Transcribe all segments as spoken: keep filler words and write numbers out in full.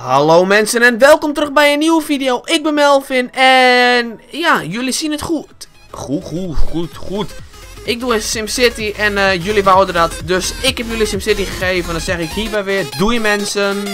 Hallo mensen en welkom terug bij een nieuwe video. Ik ben Melvin en ja, jullie zien het goed. Goed, goed, goed, goed. Ik doe even SimCity en uh, jullie wouden dat. Dus ik heb jullie SimCity gegeven en dan zeg ik hierbij weer doei mensen.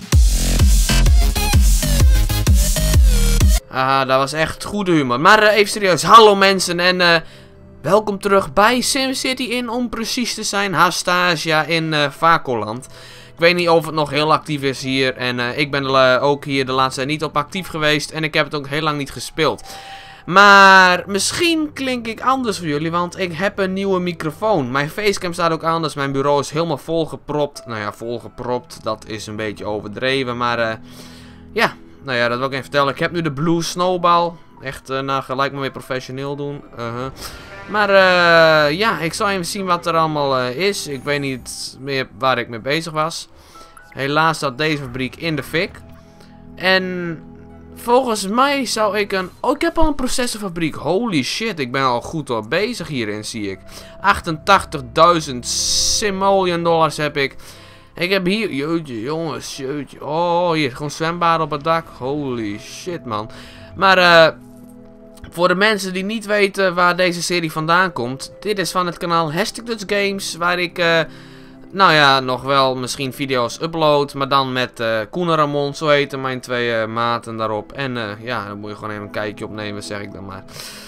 Ah, dat was echt goede humor. Maar uh, even serieus, hallo mensen en uh, welkom terug bij SimCity in, om precies te zijn, Hastasia in uh, Vakoland. Ik weet niet of het nog heel actief is hier. En uh, ik ben er uh, ook hier de laatste tijd niet op actief geweest. En ik heb het ook heel lang niet gespeeld. Maar misschien klink ik anders voor jullie. Want ik heb een nieuwe microfoon. Mijn facecam staat ook anders. Mijn bureau is helemaal volgepropt. Nou ja, volgepropt. Dat is een beetje overdreven. Maar uh, ja, nou ja, dat wil ik even vertellen. Ik heb nu de Blue Snowball. Echt, uh, nou gelijk maar weer professioneel doen. Uh -huh. Maar uh, ja, ik zal even zien wat er allemaal uh, is. Ik weet niet meer waar ik mee bezig was. Helaas zat deze fabriek in de fik. En volgens mij zou ik een... Oh, ik heb al een processorfabriek. Holy shit, ik ben al goed al bezig hierin, zie ik. achtentachtigduizend simoleon dollars heb ik. Ik heb hier... Jeutje, jongens, jeutje. Oh, hier, gewoon zwembad op het dak. Holy shit, man. Maar eh... voor de mensen die niet weten waar deze serie vandaan komt. Dit is van het kanaal Hashtag Dutch Games. Waar ik, uh, nou ja, nog wel misschien video's upload. Maar dan met uh, Koen en Ramon, zo heten mijn twee uh, maten daarop. En uh, ja, dan moet je gewoon even een kijkje opnemen, zeg ik dan maar.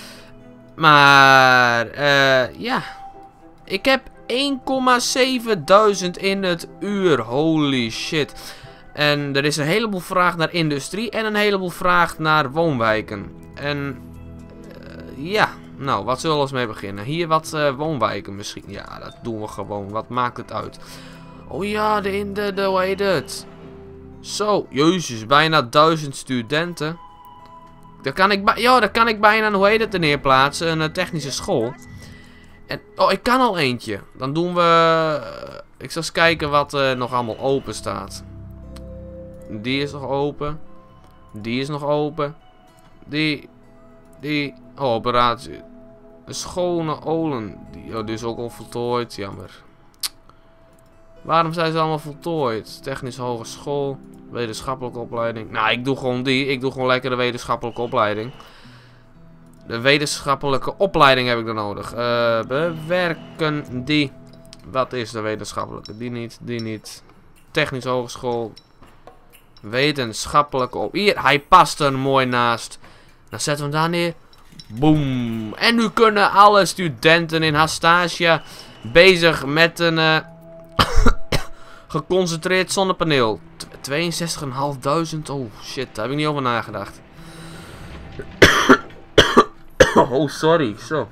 Maar, uh, ja. Ik heb één komma zeven duizend in het uur. Holy shit. En er is een heleboel vraag naar industrie en een heleboel vraag naar woonwijken. En... ja, nou, wat zullen we eens mee beginnen? Hier wat uh, woonwijken misschien. Ja, dat doen we gewoon. Wat maakt het uit? Oh ja, de, in de, de hoe heet het? Zo, jezus, bijna duizend studenten. Daar kan ik, ja, daar kan ik bijna, hoe heet het, er neerplaatsen. Een uh, technische school. En, oh, ik kan al eentje. Dan doen we... Uh, ik zal eens kijken wat uh, nog allemaal open staat. Die is nog open. Die is nog open. Die... Die... Oh, operatie. Een schone olen. Die, oh, die is ook al voltooid. Jammer. Waarom zijn ze allemaal voltooid? Technische hogeschool. Wetenschappelijke opleiding. Nou, ik doe gewoon die. Ik doe gewoon lekker de wetenschappelijke opleiding. De wetenschappelijke opleiding heb ik dan nodig. Uh, bewerken die. Wat is de wetenschappelijke? Die niet. Die niet. Technische hogeschool. Wetenschappelijke op. Hier, hij past er mooi naast. Dan zetten we hem daar neer. Boom. En nu kunnen alle studenten in Hastasia bezig met een uh, geconcentreerd zonnepaneel. tweeënzestigduizend. Oh shit, daar heb ik niet over nagedacht. Oh sorry, zo.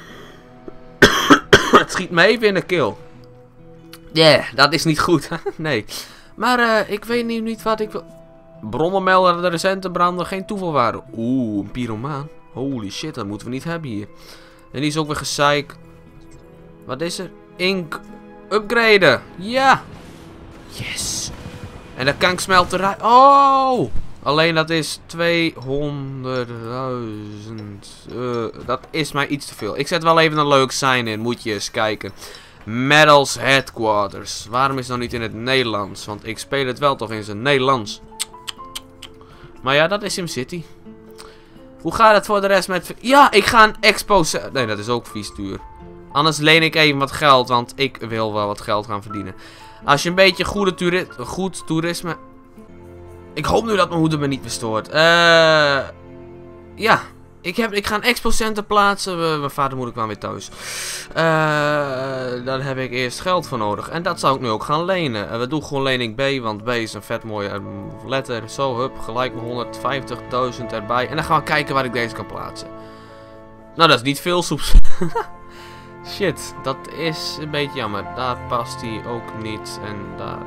Het schiet me even in de keel. Ja, yeah, dat is niet goed. Nee. Maar uh, ik weet niet, niet wat ik wil. Bronnen melden dat de recente branden geen toeval waren. Oeh, een pyromaan. Holy shit, dat moeten we niet hebben hier. En die is ook weer gezeik. Wat is er? Ink. Upgraden. Ja. Yes. En dan kan ik smelterij. Oh. Alleen dat is tweehonderdduizend. Uh, dat is mij iets te veel. Ik zet wel even een leuk sign in. Moet je eens kijken. Metals Headquarters. Waarom is het nou niet in het Nederlands? Want ik speel het wel toch in zijn Nederlands. Maar ja, dat is SimCity. Hoe gaat het voor de rest met... Ja, ik ga een expo... Nee, dat is ook vies duur. Anders leen ik even wat geld, want ik wil wel wat geld gaan verdienen. Als je een beetje goede toeri goed toerisme... Ik hoop nu dat mijn moeder me niet verstoort. Eh... Uh, ja. Ik, heb, ik ga een expo-center plaatsen. Mijn vader moet ik wel weer thuis. Uh, daar heb ik eerst geld voor nodig. En dat zou ik nu ook gaan lenen. Uh, we doen gewoon lening B, want B is een vet mooie uh, letter. Zo, hup, gelijk met honderdvijftigduizend erbij. En dan gaan we kijken waar ik deze kan plaatsen. Nou, dat is niet veel soeps. Shit, dat is een beetje jammer. Daar past hij ook niet. En daar...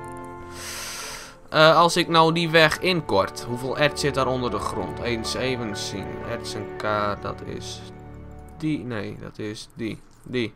Uh, als ik nou die weg inkort, hoeveel erts zit daar onder de grond? Eens even zien. Erts en K, dat is die. Nee, dat is die. Die.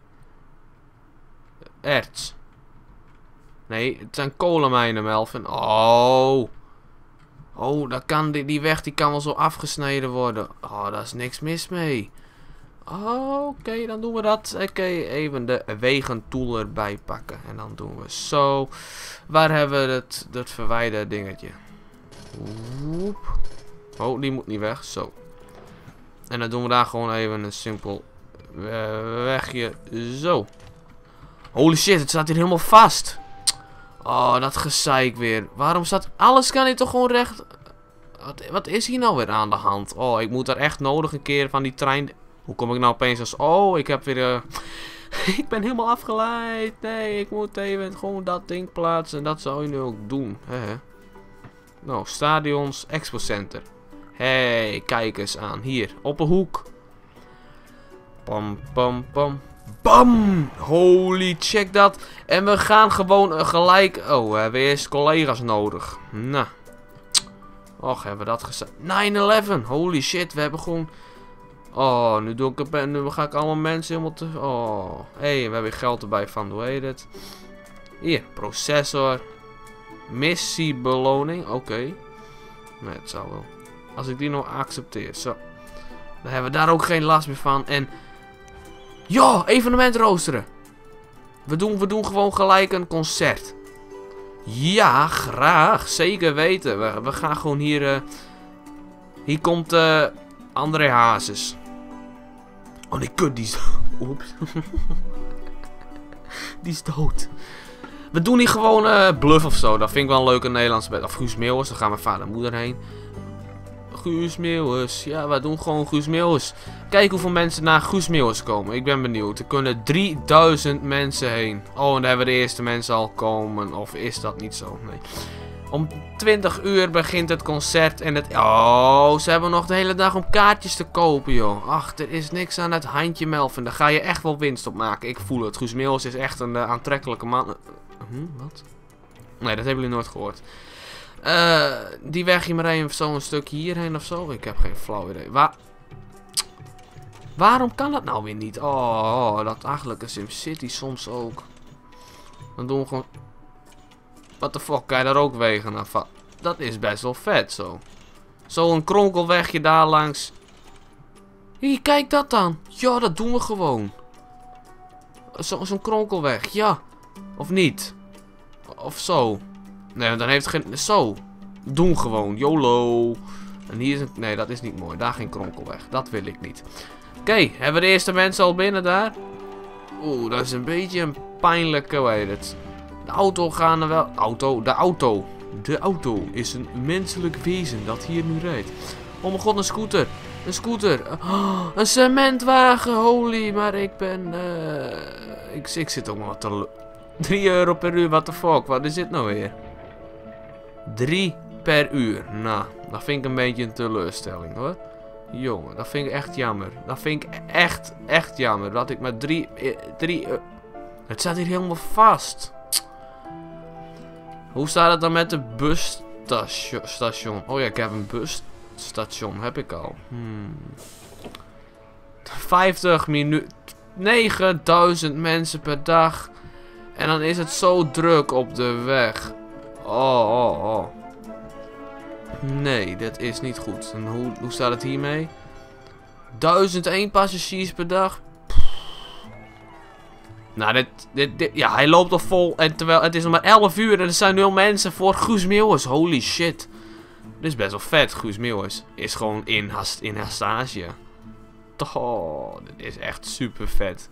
Erts. Nee, het zijn kolenmijnen, Melvin. Oh. Oh, dat kan die, die weg die kan wel zo afgesneden worden. Oh, daar is niks mis mee. Oh, oké, okay, dan doen we dat. Oké, okay, even de wegentool erbij pakken. En dan doen we zo. Waar hebben we het, dat verwijder dingetje? Woep. Oh, die moet niet weg. Zo. En dan doen we daar gewoon even een simpel wegje. Zo. Holy shit, het staat hier helemaal vast. Oh, dat gezeik weer. Waarom staat... Alles kan hier toch gewoon recht... Wat, wat is hier nou weer aan de hand? Oh, ik moet er echt nodig een keer van die trein... Hoe kom ik nou opeens als... Oh, ik heb weer... Uh... ik ben helemaal afgeleid. Nee, ik moet even gewoon dat ding plaatsen. En dat zou je nu ook doen. Hè? Nou, stadions, Expo Center. Hé, hey, kijk eens aan. Hier, op een hoek. Pam, pam, pam. Bam! Holy, check dat. En we gaan gewoon uh, gelijk... Oh, we hebben eerst collega's nodig. Nou. Och, hebben we dat gezegd. nine eleven. Holy shit, we hebben gewoon... Oh, nu, doe ik het, nu ga ik allemaal mensen helemaal te... Oh. Hé, hey, we hebben geld erbij van, hoe heet het? Hier, processor. Missiebeloning. Oké. Okay. Nee, het zou wel. Als ik die nou accepteer. Zo. Dan hebben we daar ook geen last meer van. En... Ja, evenement roosteren. We doen, we doen gewoon gelijk een concert. Ja, graag. Zeker weten. We, we gaan gewoon hier... Uh, hier komt uh, André Hazes. Oh nee, kut, die is... Oeps. Die is dood. We doen hier gewoon uh, Bluff of zo. Dat vind ik wel een leuke Nederlandse bed. Of Guus Meeuwis. Dan gaan mijn vader en moeder heen. Guus Meeuwis. Ja, wij doen gewoon Guus Meeuwis. Kijk hoeveel mensen naar Guus Meeuwis komen. Ik ben benieuwd. Er kunnen drieduizend mensen heen. Oh, en dan hebben we de eerste mensen al komen. Of is dat niet zo? Nee. Om twintig uur begint het concert. En het... Oh, ze hebben nog de hele dag om kaartjes te kopen, joh. Ach, er is niks aan het handje Melvin. Daar ga je echt wel winst op maken. Ik voel het. Guus Meeuwis is echt een uh, aantrekkelijke man. Uh, hm, wat? Nee, dat hebben jullie nooit gehoord. Uh, die weg je maar even zo'n stukje hierheen of zo. Ik heb geen flauw idee. Waar... Waarom kan dat nou weer niet? Oh, dat eigenlijk een SimCity soms ook. Dan doen we gewoon... What the fuck, kan je daar ook wegen aan? Dat is best wel vet zo. Zo'n kronkelwegje daar langs. Hier, kijk dat dan. Ja, dat doen we gewoon. Zo'n zo kronkelweg, ja. Of niet? Of zo. Nee, dan heeft het geen... Zo. Doen gewoon. YOLO. En hier is een... Nee, dat is niet mooi. Daar geen kronkelweg. Dat wil ik niet. Oké, okay, hebben we de eerste mensen al binnen daar? Oeh, dat is een beetje een pijnlijke... Hoe heet het? De auto gaan er wel... Auto. De auto. De auto is een menselijk wezen dat hier nu rijdt. Oh mijn god, een scooter. Een scooter. Oh, een cementwagen. Holy, maar ik ben... Uh... Ik, ik zit ook maar wat te... drie euro per uur, what the fuck. Wat is dit nou weer? drie per uur. Nou, dat vind ik een beetje een teleurstelling hoor. Jongen, dat vind ik echt jammer. Dat vind ik echt, echt jammer. Dat ik maar drie... drie uh, het staat hier helemaal vast. Hoe staat het dan met de busstation? Oh ja, ik heb een busstation. Heb ik al. Hmm. vijftig minuten. negenduizend mensen per dag. En dan is het zo druk op de weg. Oh, oh, oh. Nee, dat is niet goed. En hoe, hoe staat het hiermee? duizend één passagiers per dag. Nou, dit, dit, dit... Ja, hij loopt al vol. En terwijl het is nog maar elf uur. En er zijn nul mensen voor Guus Meeuwis. Holy shit. Dit is best wel vet. Guus Meeuwis is gewoon in, in haar stage. Oh, dit is echt super vet.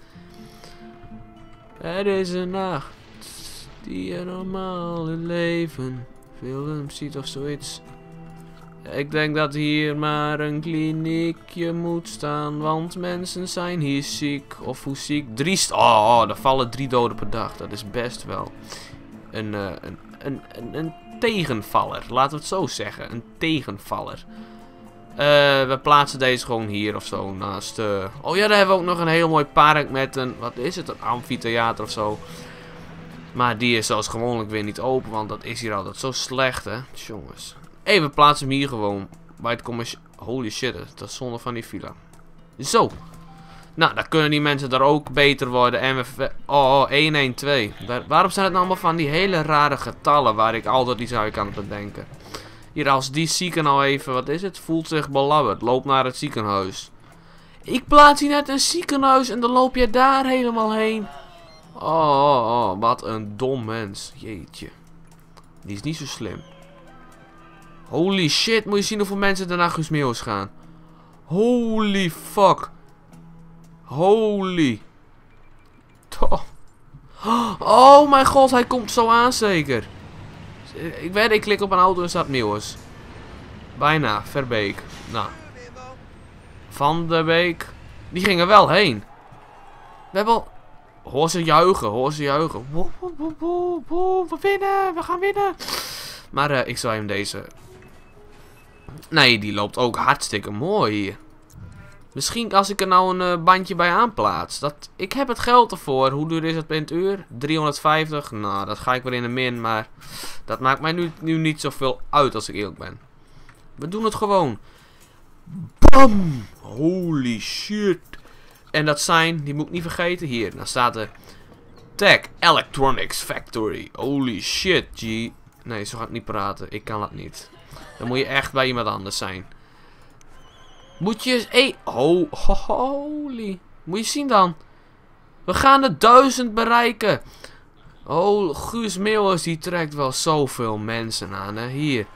Er is een nacht die je normaal in leven film ziet of zoiets. Ik denk dat hier maar een kliniekje moet staan, want mensen zijn hier ziek. Of hoe ziek? Drie st oh, oh, er vallen drie doden per dag. Dat is best wel een, uh, een, een, een, een tegenvaller. Laten we het zo zeggen. Een tegenvaller. Uh, we plaatsen deze gewoon hier of zo naast. Uh... Oh ja, daar hebben we ook nog een heel mooi park met een... Wat is het? Een amfitheater of zo. Maar die is zoals gewoonlijk weer niet open, want dat is hier altijd zo slecht, hè. Jongens. Hé, we plaatsen hem hier gewoon. Bij het commercie... Holy shit, dat is zonde van die villa. Zo. Nou, dan kunnen die mensen daar ook beter worden. En we... Oh, oh één één twee. Daar... Waarom zijn het nou allemaal van die hele rare getallen waar ik altijd iets uit kan bedenken? Hier, als die zieke nou even... Wat is het? Voelt zich belabberd. Loopt naar het ziekenhuis. Ik plaats hier net een ziekenhuis en dan loop je daar helemaal heen. Oh, oh, oh, wat een dom mens. Jeetje. Die is niet zo slim. Holy shit, moet je zien hoeveel mensen er naar Guus Meeuwis gaan. Holy fuck. Holy. Toch. Oh mijn god, hij komt zo aan zeker. Ik weet, ik klik op een auto en staat Meeuwis. Bijna, Verbeek. Nou. Van de Beek. Die gingen wel heen. We hebben al... Hoor ze juichen, hoor ze juichen. Woe, woe, woe, woe, woe, we winnen, we gaan winnen. Maar uh, ik zal hem deze... Nee, die loopt ook hartstikke mooi hier. Misschien als ik er nou een uh, bandje bij aanplaats. Dat... Ik heb het geld ervoor. Hoe duur is het per uur? driehonderdvijftig. Nou, dat ga ik weer in de min. Maar dat maakt mij nu, nu niet zoveel uit als ik eerlijk ben. We doen het gewoon. Bam! Holy shit. En dat zijn, die moet ik niet vergeten. Hier, dan staat er Tech Electronics Factory. Holy shit, G. Nee, zo gaat het niet praten. Ik kan dat niet. Dan moet je echt bij iemand anders zijn. Moet je... Hey, oh, holy. Moet je zien dan. We gaan de duizend bereiken. Oh, Guus Meeuwis, die trekt wel zoveel mensen aan, hè. Hier.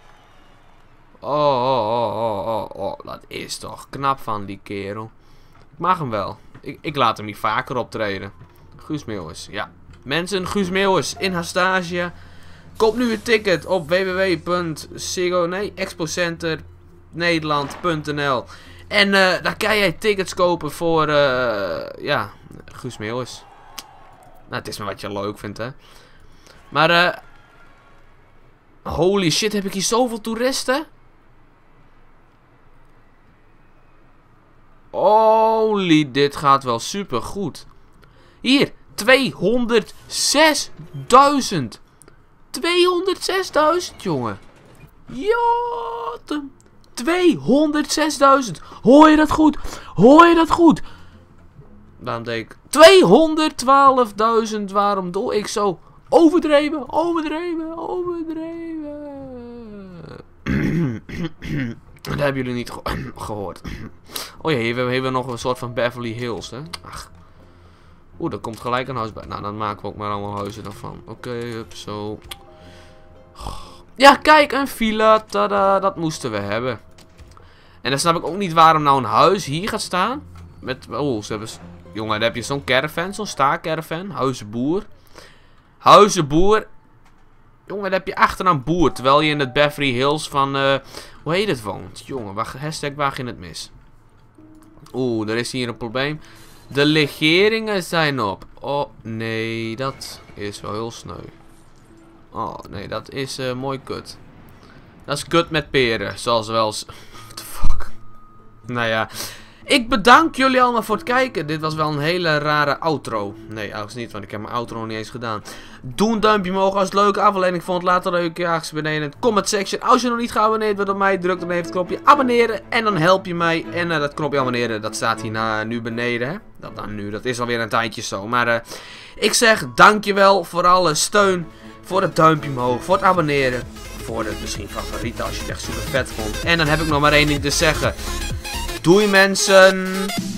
Oh, oh, oh, oh, oh, oh. Dat is toch knap van die kerel. Ik mag hem wel. Ik, ik laat hem niet vaker optreden. Guus Meeuwis, ja. Mensen, Guus Meeuwis in Hastasia. Koop nu een ticket op w w w punt expocenter nederland punt n l. En uh, daar kan jij tickets kopen voor, uh, ja, Guus Meeuwis. Nou, het is maar wat je leuk vindt, hè. Maar, uh, holy shit, heb ik hier zoveel toeristen? Holy, dit gaat wel super goed. Hier, tweehonderdzesduizend. tweehonderdzesduizend, jongen. Ja, tweehonderdzesduizend. Hoor je dat goed? Hoor je dat goed? Dan denk ik, tweehonderdtwaalfduizend. Waarom doe ik zo overdreven, overdreven, overdreven? Dat hebben jullie niet ge gehoord. Oh ja, hier hebben we nog een soort van Beverly Hills, hè. Ach. Oeh, daar komt gelijk een huis bij. Nou, dan maken we ook maar allemaal huizen ervan. Oké, okay, hup, zo. Ja, kijk, een villa. Tada, dat moesten we hebben. En dan snap ik ook niet waarom nou een huis hier gaat staan. Met, oh, ze hebben... Jongen, dan heb je zo'n caravan, zo'n staakcaravan. Huizenboer. Huizenboer. Jongen, dan heb je achteraan boer. Terwijl je in het Beverly Hills van... Uh, hoe heet het woont? Jongen, waar, hashtag waar ging het mis? Oeh, er is hier een probleem. De legeringen zijn op. Oh, nee, dat is wel heel sneu. Oh, nee, dat is uh, mooi kut. Dat is kut met peren, zoals wel eens... What the fuck? Nou ja... Ik bedank jullie allemaal voor het kijken. Dit was wel een hele rare outro. Nee, eigenlijk niet, want ik heb mijn outro niet eens gedaan. Doe een duimpje omhoog als het leuke aflevering vond. Laat dan ook ergens beneden in de comment section. Als je nog niet geabonneerd bent op mij, druk dan even het knopje abonneren. En dan help je mij. En uh, dat knopje abonneren, dat staat hier na, nu beneden. Hè? Dat dan nu, dat is alweer een tijdje zo. Maar uh, ik zeg dankjewel voor alle steun. Voor het duimpje omhoog, voor het abonneren. Voor het misschien favoriete als je het echt super vet vond. En dan heb ik nog maar één ding te zeggen. Doei mensen!